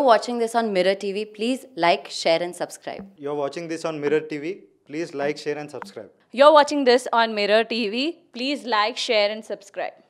watching this on Mirror TV, please like, share and subscribe. You're watching this on Mirror TV. Please like, share and subscribe. You're watching this on Mirror TV. Please like, share and subscribe.